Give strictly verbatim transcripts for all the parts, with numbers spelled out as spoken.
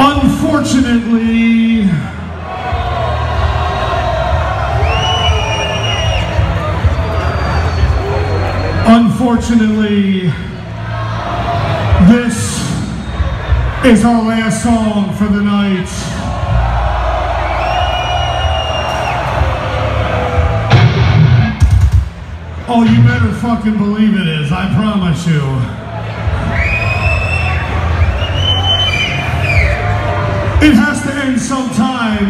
Unfortunately, unfortunately, this is our last song for the night. Oh, you better fucking believe it is, I promise you. It has to end sometime,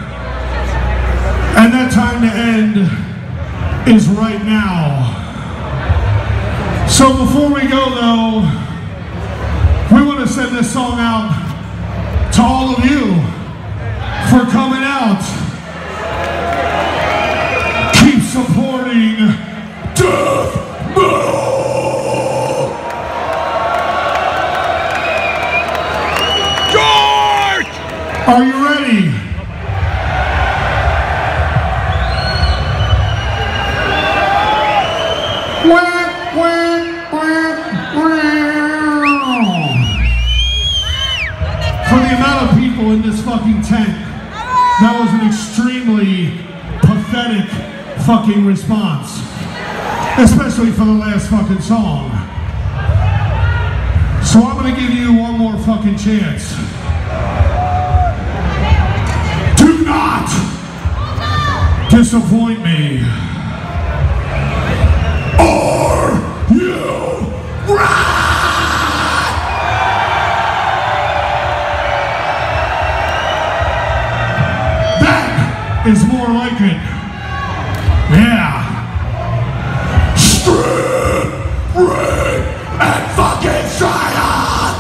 and that time to end is right now. So before we go though, we want to send this song out to all of you for coming out. Keep supporting Death Metal! George! Are you ready? Wah, wah, wah, wah. For the amount of people in this fucking tent, that was an extremely pathetic fucking response. Especially for the last fucking song. So I'm gonna give you one more fucking chance. Do not disappoint me. Are you ready? That is more like it. Yeah. Strip, red, and fucking silent!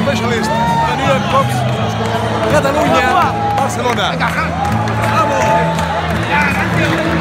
Specialist, de New York Pops, Catalunya, Barcelona. Vamos!